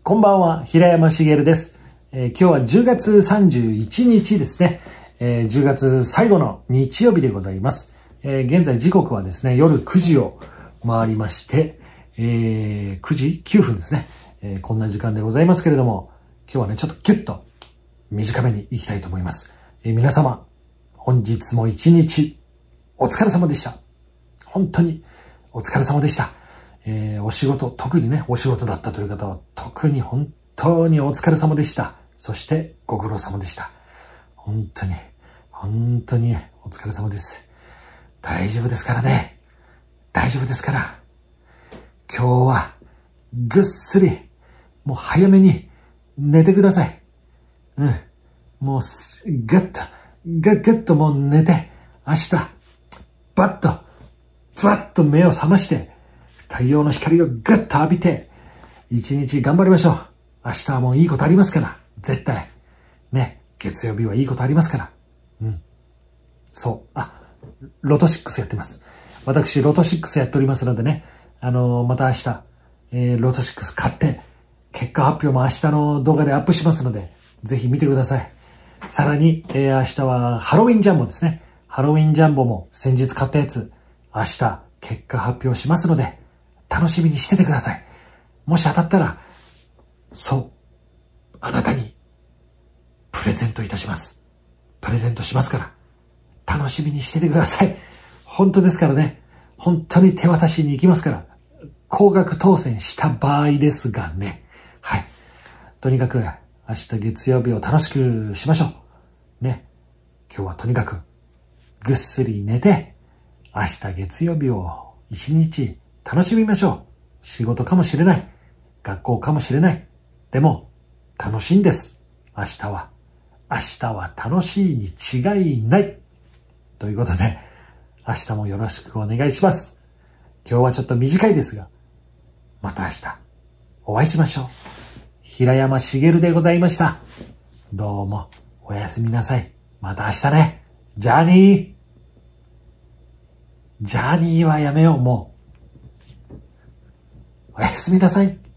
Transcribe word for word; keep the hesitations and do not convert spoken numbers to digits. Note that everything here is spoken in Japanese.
こんばんは、平山茂です、えー。今日はじゅうがつさんじゅういちにちですね。えー、じゅうがつ最後の日曜日でございます。えー、現在時刻はですね、夜くじを回りまして、えー、くじきゅうふんですね、えー。こんな時間でございますけれども、今日はね、ちょっとキュッと短めに行きたいと思います。えー、皆様、本日も一日お疲れ様でした。本当にお疲れ様でした。えー、お仕事、特にね、お仕事だったという方は、特に本当にお疲れ様でした。そしてご苦労様でした。本当に、本当にお疲れ様です。大丈夫ですからね。大丈夫ですから。今日は、ぐっすり、もう早めに寝てください。うん。もう、ぐっと、ぐっぐっともう寝て、明日、バッと、ふわっと目を覚まして、太陽の光をぐっと浴びて、一日頑張りましょう。明日はもういいことありますから。絶対。ね。月曜日はいいことありますから。うん。そう。あ、ロトシックスやってます。私、ロトシックスやっておりますのでね。あのー、また明日、えー、ロトシックス買って、結果発表も明日の動画でアップしますので、ぜひ見てください。さらに、えー、明日はハロウィンジャンボですね。ハロウィンジャンボも先日買ったやつ、明日結果発表しますので、楽しみにしててください。もし当たったら、そう、あなたにプレゼントいたします。プレゼントしますから、楽しみにしててください。本当ですからね、本当に手渡しに行きますから、高額当選した場合ですがね。はい。とにかく、明日月曜日を楽しくしましょう。ね。今日はとにかく、ぐっすり寝て、明日月曜日を一日楽しみましょう。仕事かもしれない。学校かもしれない。でも、楽しいんです。明日は。明日は楽しいに違いない。ということで、明日もよろしくお願いします。今日はちょっと短いですが、また明日、お会いしましょう。平山茂でございました。どうも、おやすみなさい。また明日ね。ジャーニージャーニーはやめよう、もう。おやすみなさい。